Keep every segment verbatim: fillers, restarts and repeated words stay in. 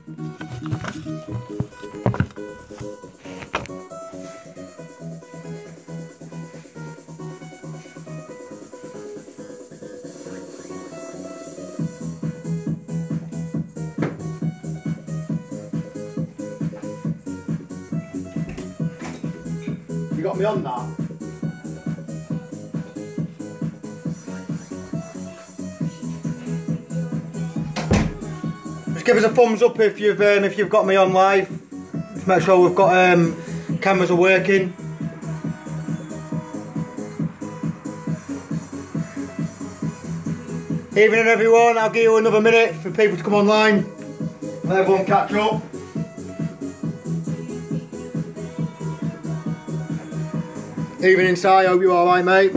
You got me on that? Just give us a thumbs up if you've um, if you've got me on live. Just make sure we've got um, cameras are working. Evening everyone, I'll give you another minute for people to come online. Let everyone catch up. Evening Si, hope you're alright mate.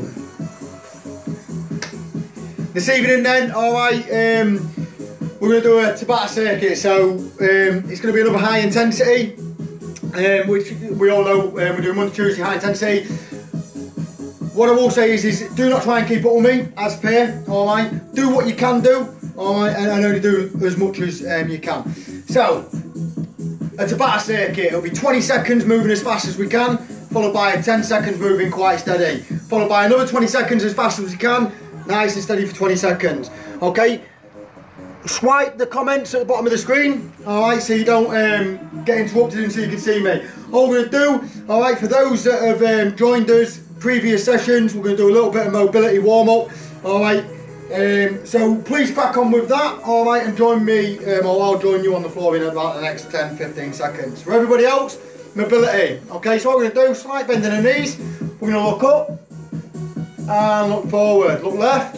This evening then, alright, um, we're going to do a Tabata circuit, so um, it's going to be another high intensity, um, which we all know um, we're doing Monday, Tuesday high intensity. What I will say is, is do not try and keep up with me, as per, alright, do what you can do, alright, and, and only do as much as um, you can. So, a Tabata circuit, it'll be twenty seconds moving as fast as we can, followed by a ten seconds moving quite steady, followed by another twenty seconds as fast as you can, nice and steady for twenty seconds. Okay, swipe the comments at the bottom of the screen, alright, so you don't um, get interrupted and so you can see me. All we're going to do, alright, for those that have um, joined us previous sessions, we're going to do a little bit of mobility warm up, alright, um, so please crack on with that, alright, and join me, um, or I'll join you on the floor in about the next ten fifteen seconds. For everybody else, mobility. Okay, so what we're going to do, slight bend in the knees, we're going to look up and look forward, look left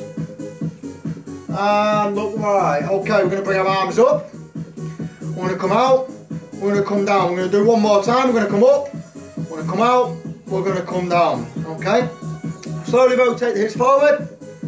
and look right. Okay, we're going to bring our arms up, we're going to come out, we're going to come down, we're going to do one more time, we're going to come up, we're going to come out, we're going to come down. Okay, slowly rotate the hips forward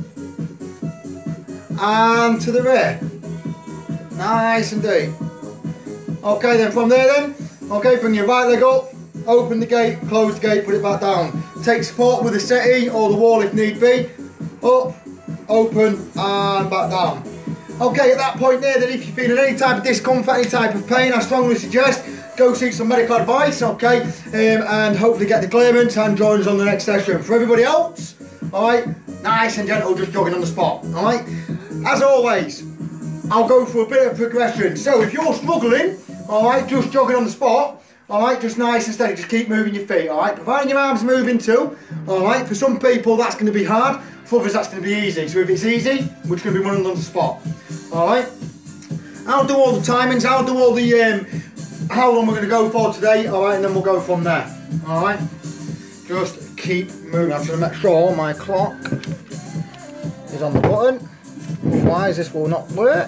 and to the rear, nice and deep. Okay, then from there then, okay, bring your right leg up, open the gate, close the gate, put it back down. Take support with the settee or the wall if need be. Up, open and back down. Okay, at that point there, then if you're feeling any type of discomfort, any type of pain, I strongly suggest go seek some medical advice, okay, um, and hopefully get the clearance and join us on the next session. For everybody else, alright, nice and gentle, just jogging on the spot, alright. As always, I'll go for a bit of progression. So if you're struggling, alright, just jogging on the spot, alright, just nice and steady, just keep moving your feet, alright, providing your arms moving too, alright. For some people that's going to be hard, for others that's going to be easy. So if it's easy, we're just going to be running on the spot, alright. I'll do all the timings, I'll do all the, um, how long we're going to go for today, alright, and then we'll go from there, alright. Just keep moving. I'm just going to make sure my clock is on the button, otherwise this will not work.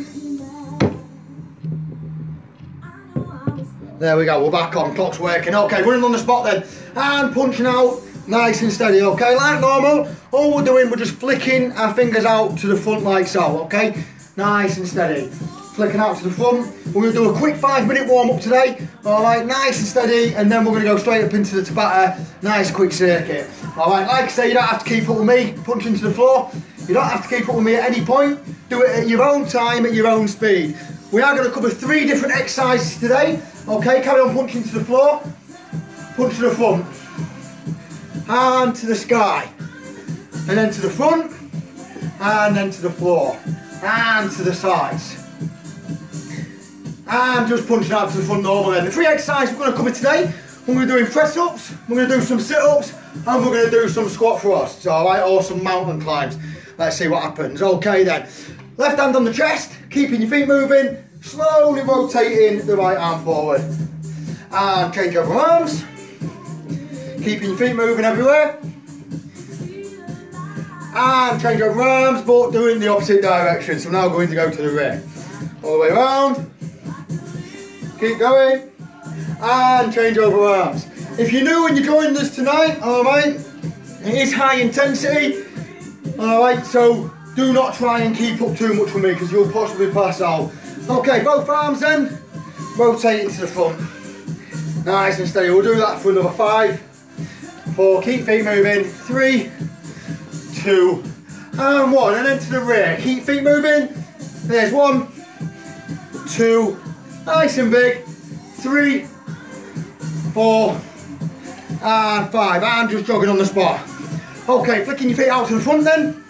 There we go, we're back on, clock's working. Okay, running on the spot then, and punching out, nice and steady, okay, like normal. All we're doing, we're just flicking our fingers out to the front like so, okay, nice and steady. Flicking out to the front. We're going to do a quick five minute warm up today, alright, nice and steady, and then we're going to go straight up into the Tabata, nice quick circuit. Alright, like I say, you don't have to keep up with me, punching to the floor, you don't have to keep up with me at any point, do it at your own time, at your own speed. We are going to cover three different exercises today. Okay, carry on punching to the floor, punch to the front, and to the sky, and then to the front, and then to the floor, and to the sides, and just punching out to the front normal then. The three exercises we're going to cover today, we're going to be doing press ups, we're going to do some sit ups, and we're going to do some squat thrusts, alright, or some mountain climbs. Let's see what happens. Okay then, left hand on the chest, keeping your feet moving, slowly rotating the right arm forward, and change over arms, keeping your feet moving everywhere, and change over arms but doing the opposite direction. So now going to go to the rear, all the way around, keep going, and change over arms. If you're new and you're joining us tonight, alright, it is high intensity, alright, so do not try and keep up too much with me because you'll possibly pass out. Okay, both arms then, rotate into the front, nice and steady. We'll do that for another five, four, keep feet moving, three, two, and one, and then to the rear, keep feet moving, there's one, two, Nice and big. Three, four, and five. And just jogging on the spot. Okay, flicking your feet out to the front then.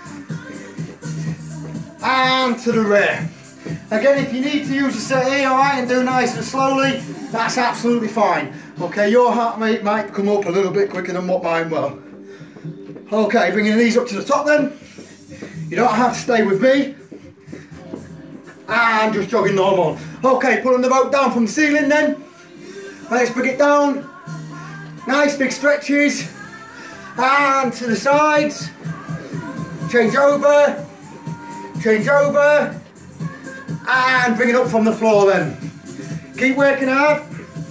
And to the rear. Again, if you need to use your settee, alright, and do nice and slowly, that's absolutely fine. Okay, your heart rate might come up a little bit quicker than what mine will. Okay, bringing the knees up to the top then. You don't have to stay with me. And just jogging normal. Okay, pulling the rope down from the ceiling then. Let's bring it down. Nice big stretches. And to the sides. Change over. Change over. And bring it up from the floor then. Keep working hard.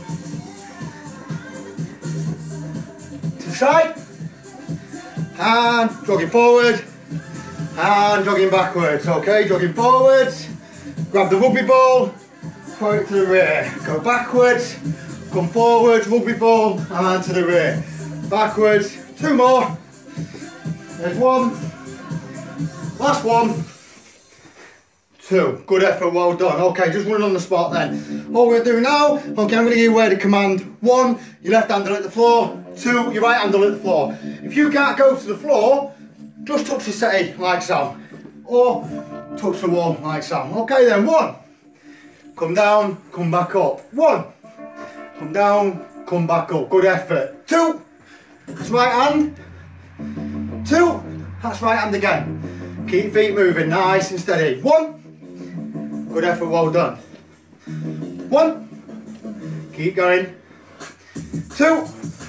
To the side. And jogging forward. And jogging backwards. Okay, jogging forwards. Grab the rugby ball. Throw it to the rear. Go backwards. Come forwards. Rugby ball. And to the rear. Backwards. Two more. There's one. Last one. Two. Good effort, well done. Okay, just run on the spot then. All we're going to do now, okay, I'm going to give you a word of command. One, your left hand will hit the floor. Two, your right hand will hit the floor. If you can't go to the floor, just touch the settee like so. Or touch the wall like so. Okay then, one. Come down, come back up. One. Come down, come back up. Good effort. Two. That's right hand. Two. That's right hand again. Keep feet moving, nice and steady. One. Good effort, well done. One. Keep going. Two.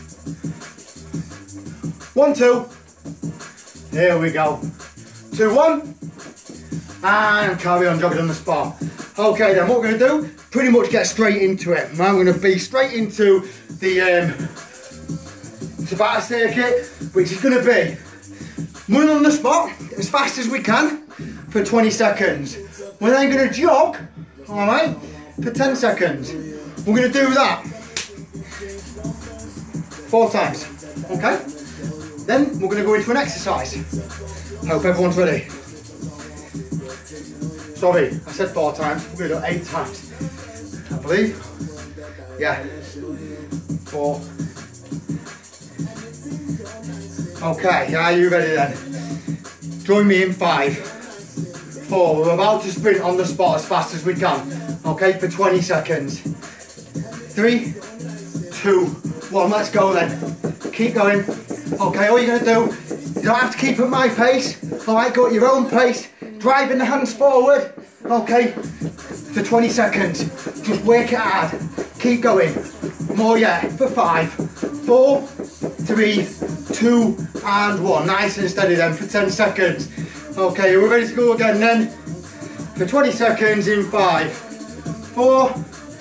One, two. Here we go. Two, one. And carry on jogging on the spot. Okay then, what we're going to do, pretty much get straight into it. I'm going to be straight into the um, Tabata circuit, which is going to be run on the spot as fast as we can for twenty seconds. We're then going to jog, alright, for ten seconds. We're going to do that four times, okay? Then we're going to go into an exercise. Hope everyone's ready. Sorry, I said four times, we're going to do it eight times, I believe. Yeah, four. Okay, are you ready then? Join me in five, four. We're about to sprint on the spot as fast as we can. Okay, for twenty seconds. Three, two, one, let's go then. Keep going. Okay, all you're gonna do, you don't have to keep at my pace. All right, go at your own pace. Driving the hands forward. Okay, for twenty seconds. Just work it hard. Keep going. More yet, for five, four, three, two, and one. Nice and steady then for ten seconds. Okay, we're ready to go again then. For twenty seconds in five, four,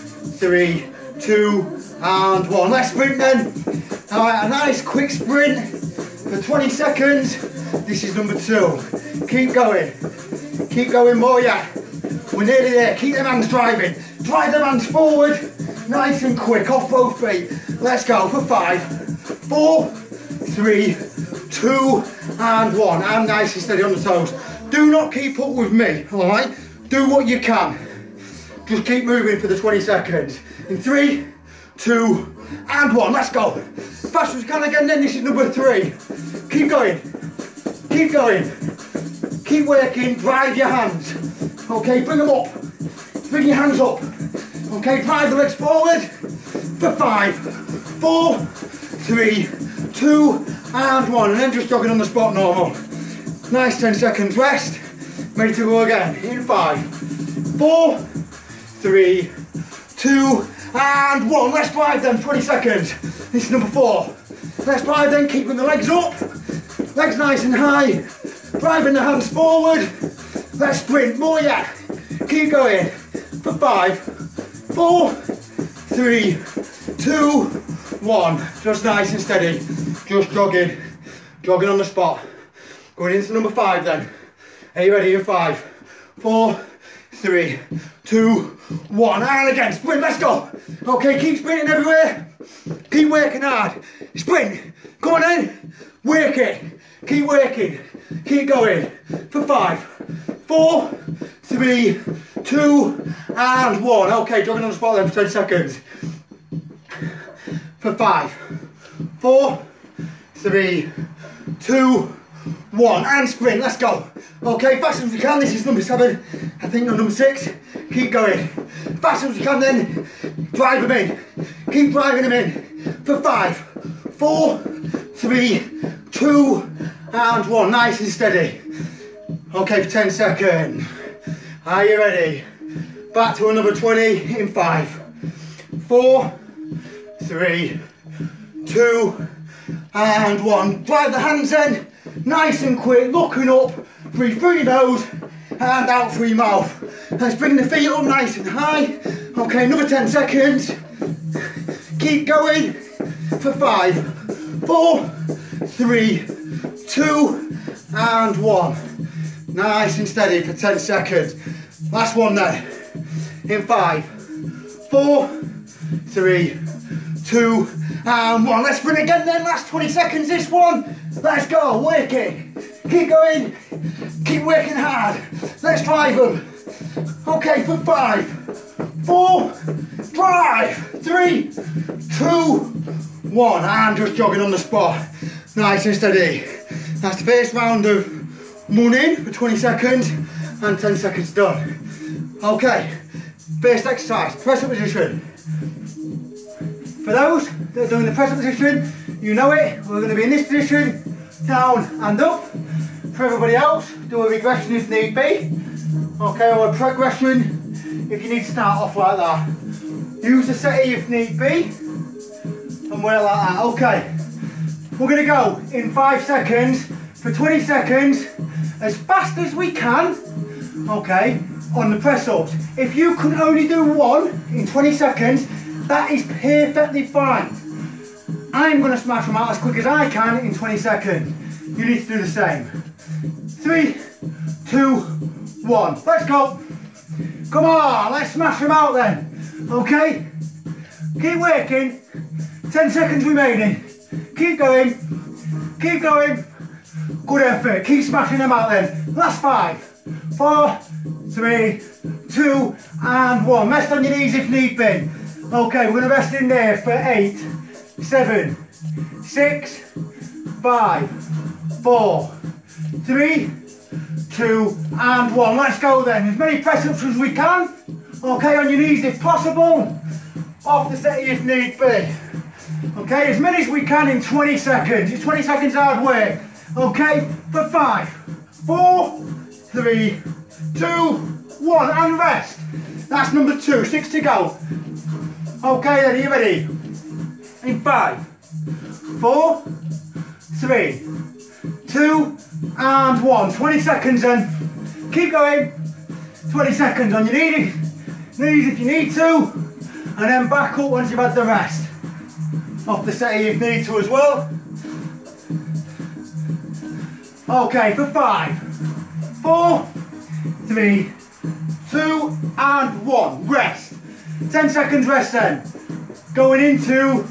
three, two, and one. Let's sprint then. All right, a nice quick sprint for twenty seconds. This is number two. Keep going. Keep going, more yet. We're nearly there. Keep them hands driving. Drive them hands forward. Nice and quick, off both feet. Let's go for five, four, three, two, and one. And nice and steady on the toes. Do not keep up with me, all right? Do what you can. Just keep moving for the twenty seconds. In three, two, and one. Let's go. Fast as you can again then. This is number three. Keep going. Keep going. Keep working. Drive your hands. Okay, bring them up. Bring your hands up. Okay, drive the legs forward. For five, four, three, two, and one. And then just jogging on the spot normal. Nice ten seconds rest. Ready to go again. In five, four, three, two, and one. Let's drive then, twenty seconds. This is number four. Let's drive then, keeping the legs up. Legs nice and high. Driving the hands forward. Let's sprint, more yet. Keep going. For five, four, three, two, one. Just nice and steady. Just jogging. Jogging on the spot. Going into number five then. Are you ready? In five, four, three, two, one. And again, sprint, let's go. Okay, keep sprinting everywhere. Keep working hard. Sprint. Come on in. Work it. Keep working. Keep going. For five, four, three, two, and one. Okay, jogging on the spot then for twenty seconds. For five, four, three, two, one, and sprint. Let's go. Okay, fast as we can. This is number seven. I think on number six. Keep going. Fast as we can then. Drive them in. Keep driving them in. For five, four, three, two, and one. Nice and steady. Okay, for ten seconds. Are you ready? Back to another twenty in five, four, three, two, and one. Drive the hands in. Nice and quick, looking up. Breathe through your nose and out through your mouth. Let's bring the feet up nice and high. Okay, another ten seconds. Keep going. For five, four, three, two, and one. Nice and steady for ten seconds. Last one then. In five, four, three, two, and one. Let's sprint again then. Last twenty seconds this one. Let's go. Work it. Keep going. Keep working hard. Let's drive them. Okay, for five, four, drive, three, two, one, and just jogging on the spot. Nice and steady. That's the first round of running for twenty seconds and ten seconds done. Okay, first exercise, press up position. For those that are doing the press up position, you know it. We're going to be in this position, down and up. For everybody else, do a regression if need be. Okay, or a progression if you need to start off like that. Use the settee if need be, and work like that. Okay, we're going to go in five seconds for twenty seconds, as fast as we can. Okay, on the press ups. If you can only do one in twenty seconds, that is perfectly fine. I'm going to smash them out as quick as I can in twenty seconds. You need to do the same. Three, two, one. Let's go. Come on, let's smash them out then. Okay? Keep working. ten seconds remaining. Keep going. Keep going. Good effort. Keep smashing them out then. Last five, four, three, two, and one. Rest on your knees if need be. Okay, we're going to rest in there for eight, seven, six, five, four, three, two, and one. Let's go then. As many press-ups as we can. Okay, on your knees if possible. Off the settee if need be. Okay, as many as we can in twenty seconds. It's twenty seconds hard work. Okay, for five, four, three, two, one, and rest. That's number two. Six to go. Okay, then, are you ready? In five, four, three, two, and one. twenty seconds then. Keep going. twenty seconds on your knees, knees if you need to, and then back up once you've had the rest. Off the settee if you need to as well. Okay, for five, four, three, two, and one. Rest. ten seconds rest then. Going into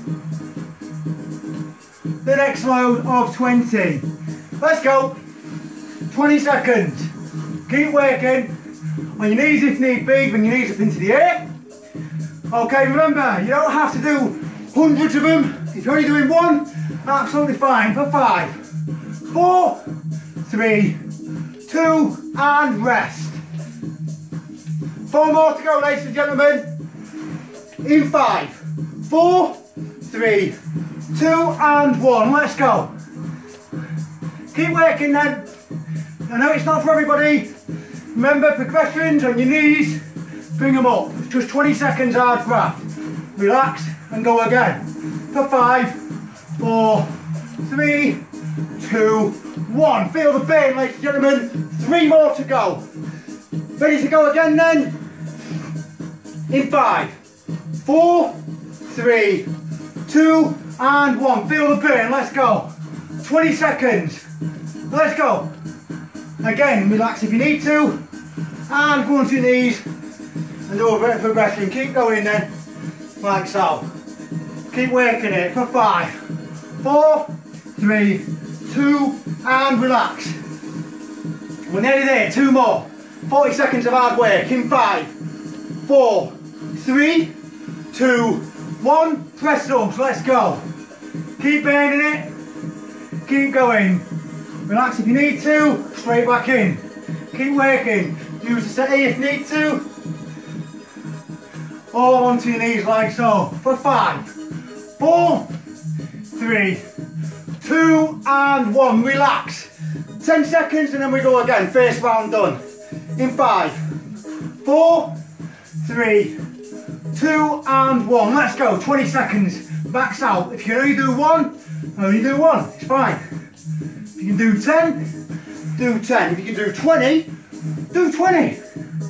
the next load of twenty. Let's go. twenty seconds. Keep working. On your knees if need be, bring your knees up into the air. Okay, remember, you don't have to do hundreds of them. If you're only doing one, absolutely fine. For five, four, three, two, and rest. Four more to go, ladies and gentlemen. In five, four, three, two, and one. Let's go. Keep working then. I know it's not for everybody. Remember, progressions on your knees, bring them up. It's just twenty seconds hard graft. Relax and go again. For five, four, three, two, one. Feel the pain, ladies and gentlemen. Three more to go. Ready to go again then? In five, four, three, two, and one. Feel the pain, let's go. twenty seconds. Let's go. Again, relax if you need to. And go onto your knees and do a bit of progression. Keep going then, like so. Keep working it for five, four, three, two, and relax. We're nearly there, two more. forty seconds of hard work in five, four, three, two, one. Press ups, let's go. Keep burning it. Keep going. Relax if you need to. Straight back in. Keep working. Use the settee if you need to. All onto your knees like so. For five, four, three, two, and one. Relax. ten seconds and then we go again. First round done. In five, four, three, two, and one. Let's go. twenty seconds. Max out. If you only do one, only do one. It's fine. If you can do ten, do ten. If you can do twenty, do twenty.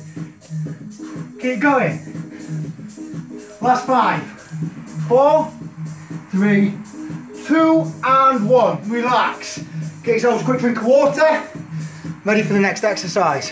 Keep going. Last five, four, three, two, and one. Relax. Get yourselves a quick drink of water. Ready for the next exercise.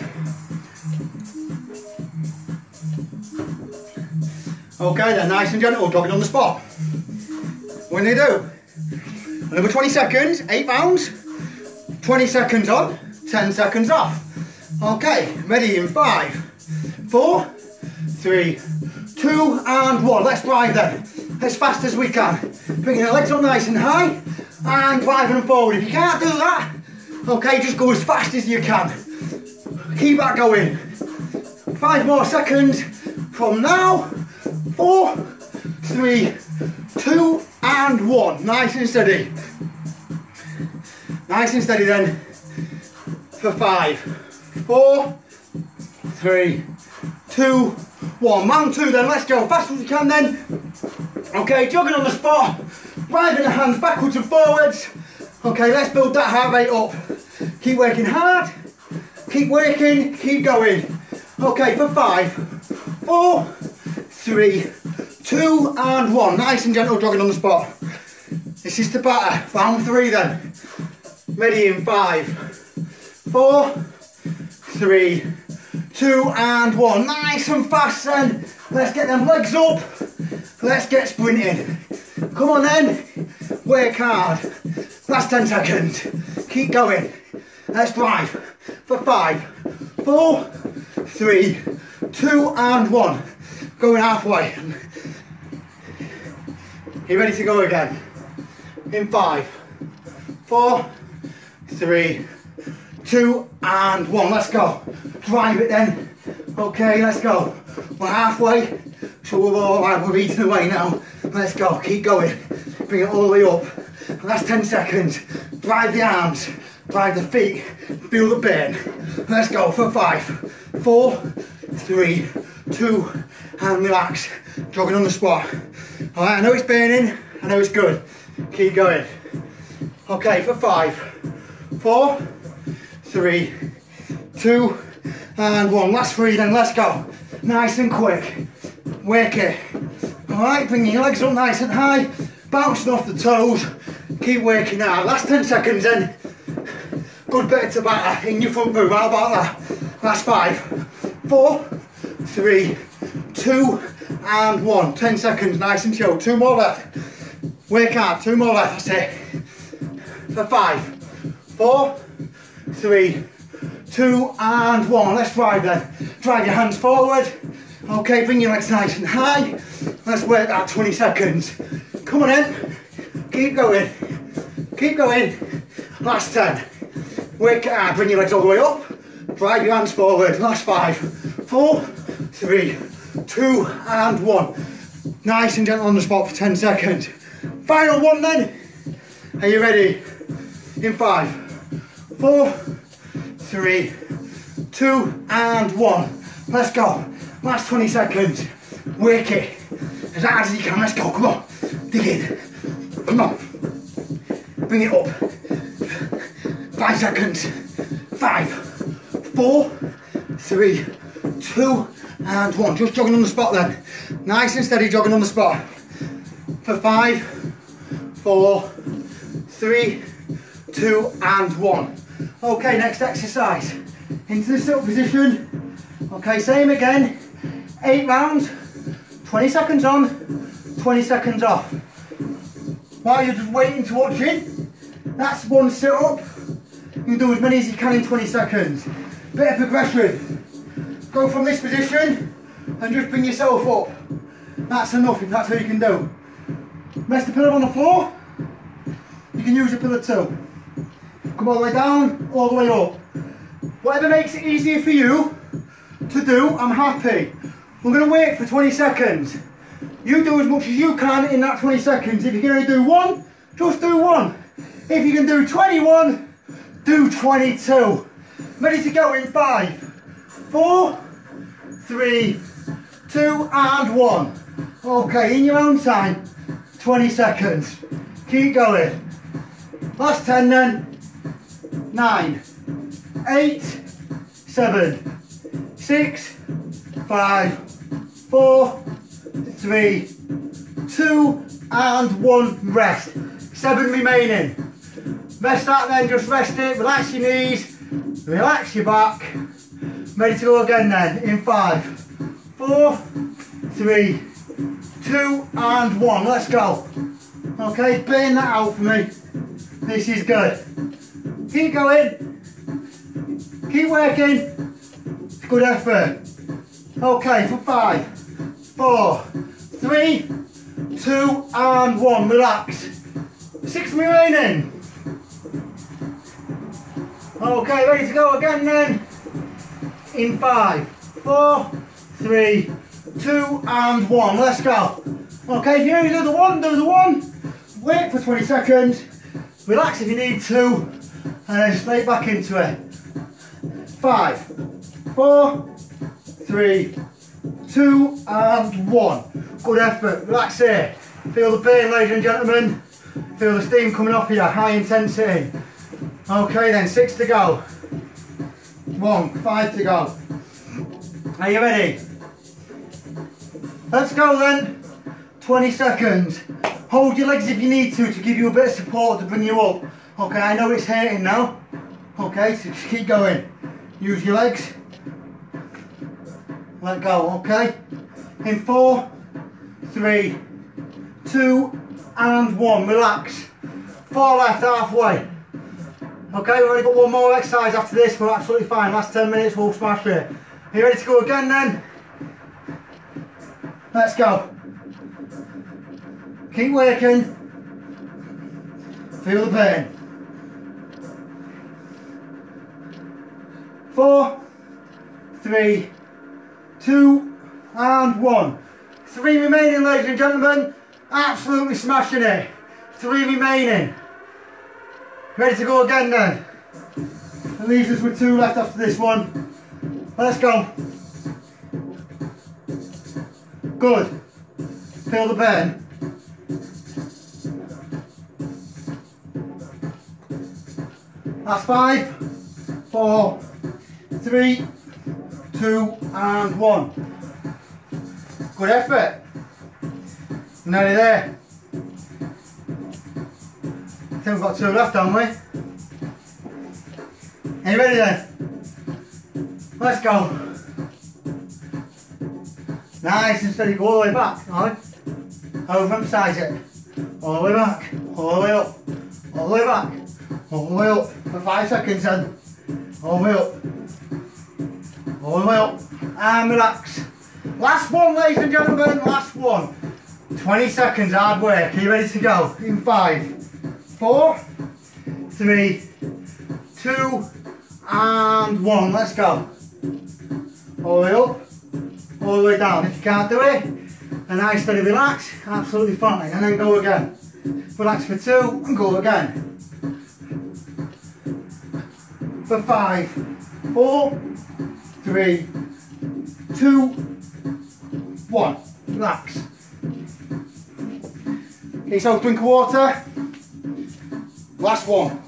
Okay then, nice and gentle, jogging on the spot. When they do, another twenty seconds, eight rounds, twenty seconds on, ten seconds off. Okay, ready in five, four, three, two, and one. Let's drive then, as fast as we can. Bringing the legs up nice and high, and driving them forward. If you can't do that, okay, just go as fast as you can. Keep that going. Five more seconds from now. Four, three, two, and one. Nice and steady. Nice and steady then. For five, four, three, two, one. Round two then. Let's go fast as you can then. Okay, jogging on the spot. Driving the hands backwards and forwards. Okay, let's build that heart rate up. Keep working hard. Keep working. Keep going. Okay, for five, four, three, two, and one. Nice and gentle jogging on the spot. This is the batter. Round three then. Ready in five, four, three, two, and one. Nice and fast then. Let's get them legs up. Let's get sprinting. Come on then. Work hard. Last ten seconds. Keep going. Let's drive. For five, four, three, two, and one. Going halfway. You ready to go again? In five, four, three, two, and one. Let's go. Drive it then. Okay, let's go. We're halfway, so we're all right. We're eating away now. Let's go. Keep going. Bring it all the way up. Last ten seconds. Drive the arms. Drive the feet. Feel the burn. Let's go for five, four, three, two, and relax. Jogging on the spot. All right, I know it's burning. I know it's good. Keep going. Okay, for five, four, three, two, and one. Last three then, let's go. Nice and quick. Work it. All right, bring your legs up nice and high. Bouncing off the toes. Keep working hard. Last ten seconds then. Good bit of batter in your front room. How about that? Last five, four, three, two, and one. ten seconds, nice and chill. Two more left. Work hard, two more left, that's it. For five, four, three, two, and one. Let's drive then. Drive your hands forward. Okay, bring your legs nice and high. Let's work that twenty seconds. Come on in. Keep going. Keep going. Last ten. Work it hard, bring your legs all the way up. Drive your hands forward. Last five, four, three, two, and one. Nice and gentle on the spot for ten seconds. Final one then. Are you ready? In five, four, three, two, and one. Let's go. Last twenty seconds. Work it as hard as you can. Let's go. Come on. Dig in. Come on. Bring it up. Five seconds. Five, four, three, two, and one. Just jogging on the spot then. Nice and steady jogging on the spot. For five, four, three, two, and one. Okay, next exercise. Into the sit-up position. Okay, same again. Eight rounds, twenty seconds on, twenty seconds off. While you're just waiting to watch it, that's one sit-up. You do as many as you can in twenty seconds. Bit of progression. go from this position and just bring yourself up. That's enough if that's all you can do. Rest the pillow on the floor. You can use a pillow too. Come all the way down, all the way up. Whatever makes it easier for you to do, I'm happy. We're going to wait for twenty seconds. You do as much as you can in that twenty seconds. If you can only do one, just do one. If you can do twenty-one, do twenty-two. Ready to go in five, four, three, two and one. Okay, in your own time, twenty seconds. Keep going. Last ten then. nine, eight, seven, six, five, four, three, two and one. Rest. seven remaining. Rest that then, just rest it, relax your knees, relax your back. Ready to go again then, in five, four, three, two and one. Let's go. Okay, burn that out for me. This is good. Keep going. Keep working. It's good effort. Okay, for five, four, three, two and one. Relax. Six remaining. Okay, ready to go again then. In five, four, three, two and one. Let's go. Okay, if you only do the one, do the one. Wait for twenty seconds. Relax if you need to. And then straight back into it. Five, four, three, two and one. Good effort. Relax here. Feel the pain, ladies and gentlemen. Feel the steam coming off here. High intensity. Okay then, six to go. One, five to go. Are you ready? Let's go then. twenty seconds. Hold your legs if you need to, to give you a bit of support to bring you up. Okay, I know it's hurting now. Okay, so just keep going. Use your legs. Let go, okay? In four, three, two, and one. Relax. Four left, halfway. Okay, we've only got one more exercise after this. We're absolutely fine. Last ten minutes, we'll smash it. Are you ready to go again then? Let's go. Keep working. Feel the pain. Four, three, two, and one. Three remaining, ladies and gentlemen. Absolutely smashing it. Three remaining. Ready to go again then. That leaves us with two left after this one. Let's go. Good. Feel the pain. That's five, four, three, two, and one. Good effort. Nearly there. I think we've got two left, haven't we? Are you ready then? Let's go. Nice and steady, go all the way back, alright? Overemphasize it. All the way back, all the way up, all the way back, all the way up. For five seconds then. All the way up. All the way up. And relax. Last one, ladies and gentlemen, last one. twenty seconds, hard work. Are you ready to go? In five, four, three, two, and one. Let's go. All the way up, all the way down. If you can't do it, a nice steady relax, absolutely fine. And then go again. Relax for two and go again. For five, four, three, two, one. Relax. Get yourself a drink of water. Last one.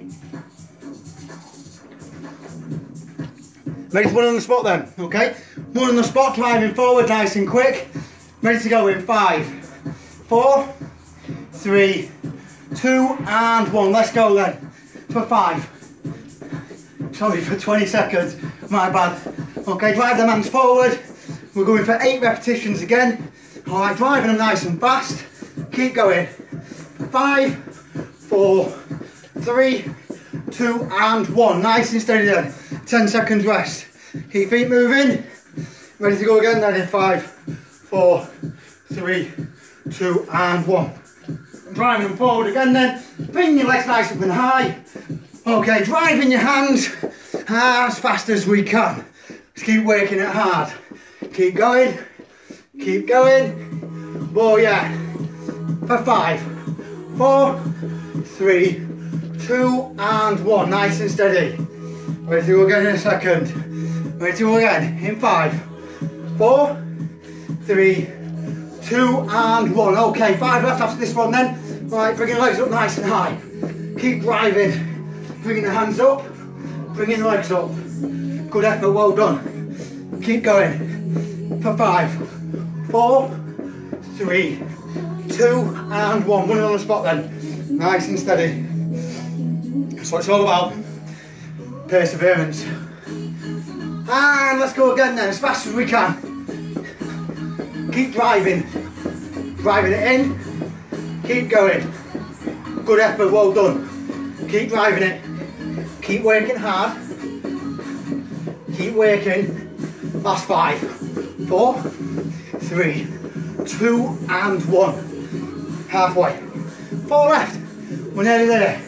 Ready to one on the spot then, okay? One on the spot, driving forward nice and quick. Ready to go in five, four, three, two, and one. Let's go then. For five. Sorry, for twenty seconds, my bad. Okay, drive them hands forward. We're going for eight repetitions again. All right, driving them nice and fast. Keep going. Five, four, three, two, and one. Nice and steady then. ten seconds rest. Keep feet moving. Ready to go again then in five, four, three, two and one. Driving them forward again then. Bring your legs nice up and high. Okay, driving your hands as fast as we can. Let's keep working it hard. Keep going, keep going. Oh yeah. For five, four, three, two and one. Nice and steady. Ready to go again in a second. Ready to go again in five, four, three, two and one. Okay, five left after this one then. Right, bring your legs up nice and high. Keep driving. Bringing the hands up, bringing the legs up. Good effort, well done. Keep going. For five, four, three, two and one. One on the spot then. Nice and steady. That's what it's all about. Perseverance. And let's go again then, as fast as we can. Keep driving. Driving it in. Keep going. Good effort, well done. Keep driving it. Keep working hard. Keep working. Last five, four, three, two and one. Halfway. Four left. We're nearly there.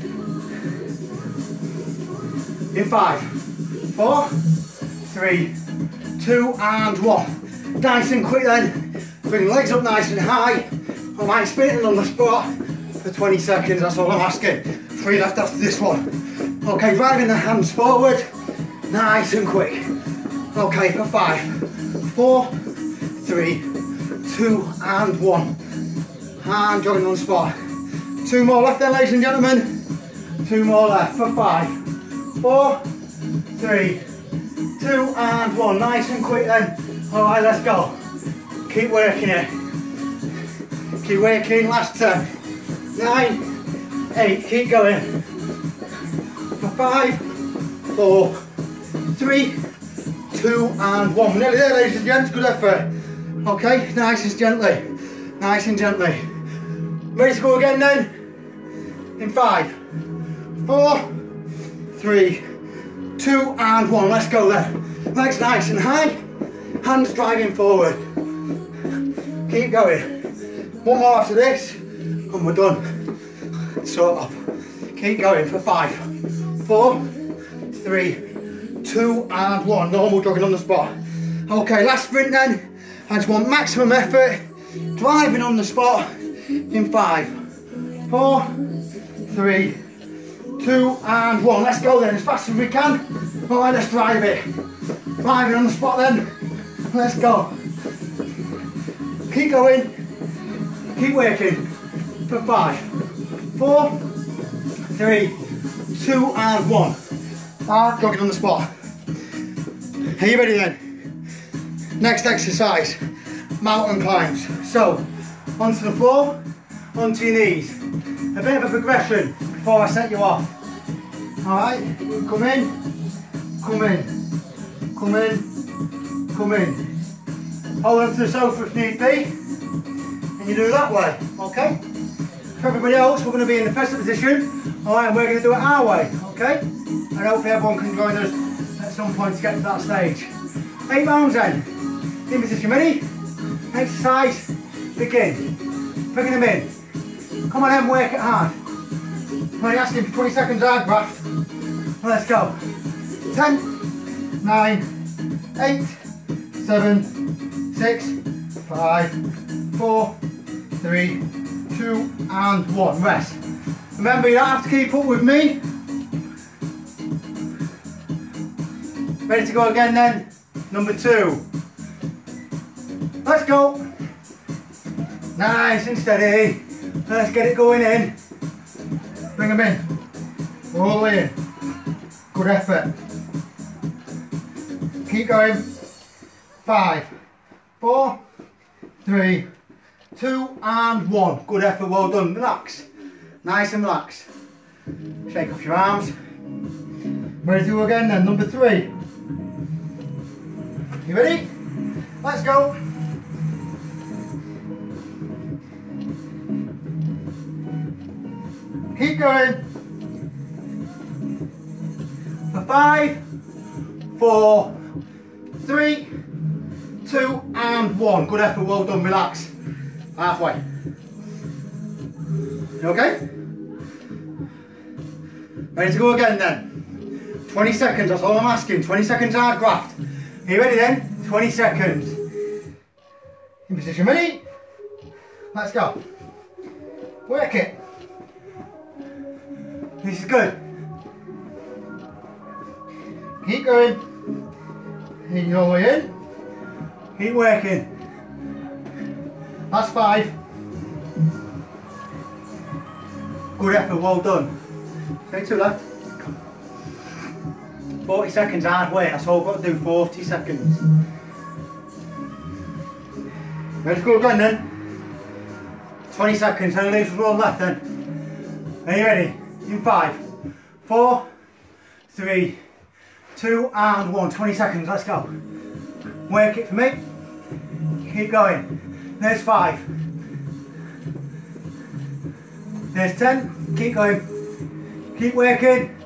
In five, four, three, two and one. Nice and quick then. Bring the legs up nice and high. I might spin it on the spot for twenty seconds, that's all I'm asking. Three left after this one. Okay, driving the hands forward. Nice and quick. Okay, for five, four, three, two and one. And jogging on the spot. Two more left then, ladies and gentlemen. Two more left for five, four, three, two and one. Nice and quick then. All right, let's go. Keep working it. Keep working. Last ten, nine, eight. Keep going. For five, four, three, two and one. We're nearly there, ladies and gents. Good effort. Okay, nice and gently. Nice and gently. Ready to go again then? In five, four, three, two and one. Let's go then. Legs nice and high. Hands driving forward. Keep going. One more after this and we're done. Sort of. Keep going for five, four, three, two and one. Normal jogging on the spot. Okay, last sprint then. I just want maximum effort. Driving on the spot in five, four, three, two and one. Let's go then as fast as we can. All right, let's drive it. Driving on the spot then. Let's go. Keep going. Keep working. For five, four, three, two and one. Hard jogging on the spot. Are you ready then? Next exercise, mountain climbs. So, onto the floor, onto your knees. A bit of a progression before I set you off. Alright, come in, come in, come in, come in. Hold on to the sofa if need be. And you do that way, okay? For everybody else, we're going to be in the pressure position. Alright, and we're going to do it our way, okay? And hopefully everyone can join us at some point to get to that stage. Eight rounds then. In position, ready? Exercise, begin. Bringing them in. Come on then, work it hard. I'm only asking for twenty seconds hard graft. Let's go. ten, nine, eight, seven, six, five, four, three, two and one. Rest. Remember, you don't have to keep up with me. Ready to go again then? Number two. Let's go. Nice and steady. Let's get it going in. Bring them in. All the way in. Good effort. Keep going. Five, four, three, two and one. Good effort, well done. Relax. Nice and relaxed. Shake off your arms. Ready to go again then, number three. You ready? Let's go. Keep going. For five, four, three, two, and one. Good effort, well done, relax. Halfway. You okay? Ready to go again then. twenty seconds, that's all I'm asking. twenty seconds hard graft. Are you ready then? twenty seconds. In position, ready? Let's go. Work it. This is good. Keep going. In your way in. Keep working. That's five. Good effort, well done. Take two left. forty seconds hard weight, that's all I've got to do, forty seconds. Let's go again then. twenty seconds, only leaves one left then. Are you ready? In five, four, three, two and one. twenty seconds, let's go. Work it for me. Keep going. There's five. There's ten. Keep going. Keep working.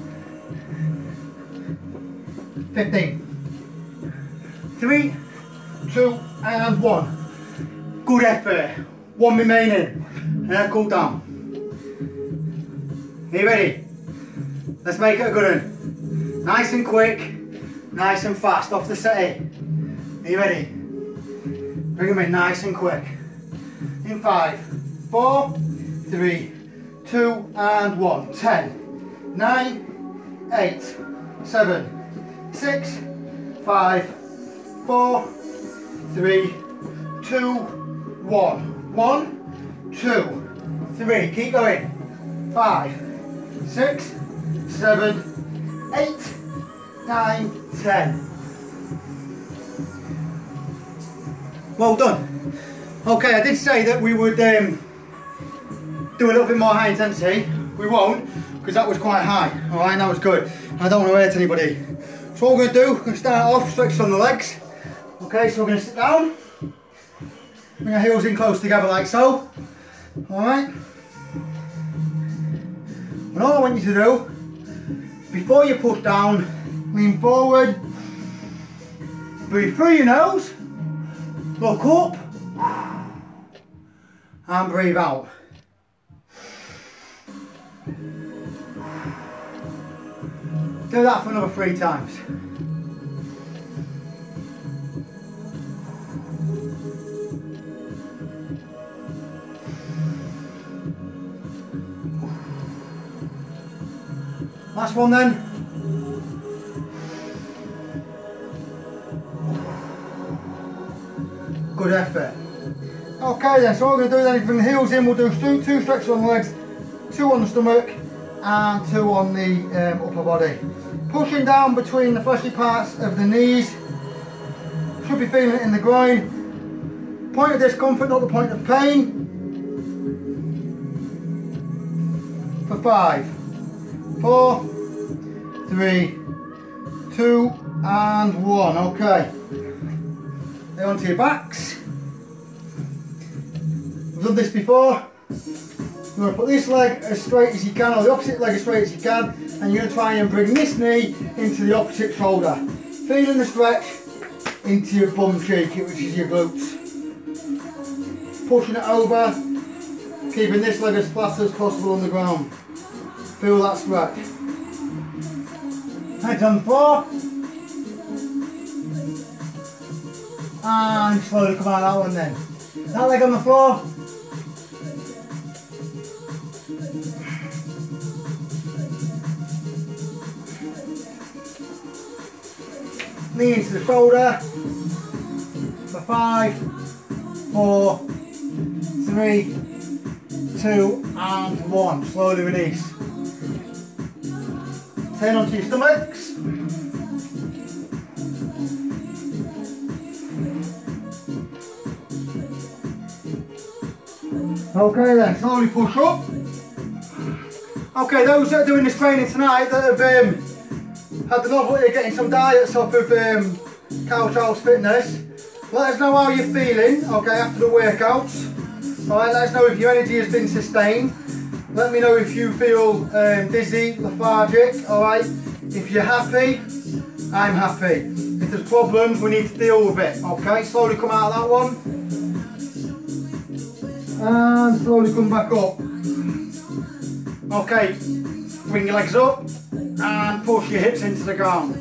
fifteen. Three, two and one. Good effort. One remaining. Now cool down. Are you ready? Let's make it a good one. Nice and quick, nice and fast, off the settee. Are you ready? Bring them in nice and quick. In five, four, three, two and one. ten, nine, eight, seven, six, five, four, three, two, one. One, two, three. Keep going. Five, six, seven, eight, nine, ten. Well done. Okay, I did say that we would um, do a little bit more high intensity. We won't, because that was quite high. All right, that was good. I don't want to hurt anybody. So what we're going to do, we're going to start off stretched on the legs. Okay, so we're going to sit down. Bring our heels in close together like so. All right. And all I want you to do, before you push down, lean forward, breathe through your nose, look up, and breathe out. Do that for another three times. Last one then. Good effort. Okay then, so what we're going to do then is bring the heels in, we'll do two, two stretches on the legs, two on the stomach and two on the um, upper body. Pushing down between the fleshy parts of the knees. Should be feeling it in the groin. Point of discomfort, not the point of pain. For five, four, three, two and one. Okay. Lay onto your backs. We've done this before. You're going to put this leg as straight as you can, or the opposite leg as straight as you can, and you're going to try and bring this knee into the opposite shoulder. Feeling the stretch into your bum cheek, which is your glutes. Pushing it over, keeping this leg as flat as possible on the ground. Feel that stretch. Head on the floor. And slowly come out of that one then. That leg on the floor. Knee into the shoulder. For five, four, three, two and one. Slowly release. Turn onto your stomachs. Okay then, slowly push up. Okay, those that are doing this training tonight that have um, had the novelty of getting some diets off of um, Couch House Fitness, let us know how you're feeling, okay, after the workouts. Alright, let us know if your energy has been sustained. Let me know if you feel um, dizzy, lethargic, alright. If you're happy, I'm happy. If if there's problems, we need to deal with it. Okay, slowly come out of that one. And slowly come back up. Okay, bring your legs up and push your hips into the ground.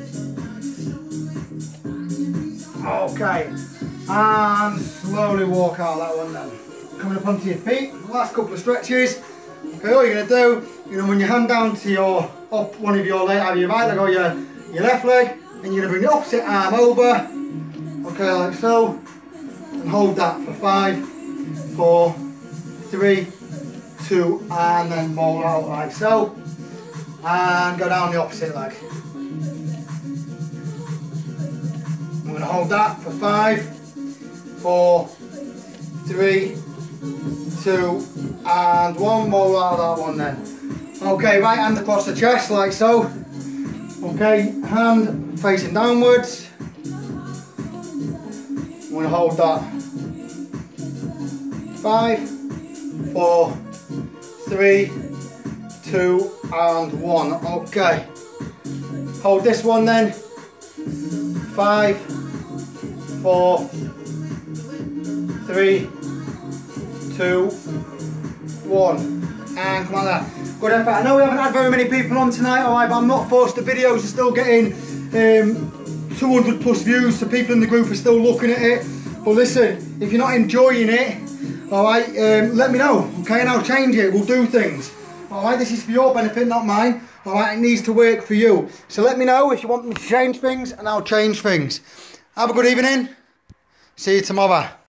Okay, and slowly walk out that one then. Coming up onto your feet, last couple of stretches. Okay, all you're going to do, you're going to run your hand down to your, up one of your legs, either your right leg or your, your left leg, and you're going to bring the opposite arm over, okay, like so, and hold that for five, four, three, two, and then roll out like so, and go down the opposite leg. I'm going to hold that for five, four, three, two, and one. Roll out that one then. Okay, right hand across the chest like so. Okay, hand facing downwards. I'm going to hold that. Five, four, three, two, and one. Okay. Hold this one then. Five, four, three, two, one. And come on there. Good effort. I know we haven't had very many people on tonight, alright, but I'm not forced. The videos are still getting um, two hundred plus views, so people in the group are still looking at it. But listen, if you're not enjoying it, alright, um, let me know, okay, and I'll change it. We'll do things. Alright, this is for your benefit, not mine. Alright, it needs to work for you. So let me know if you want me to change things, and I'll change things. Have a good evening. See you tomorrow.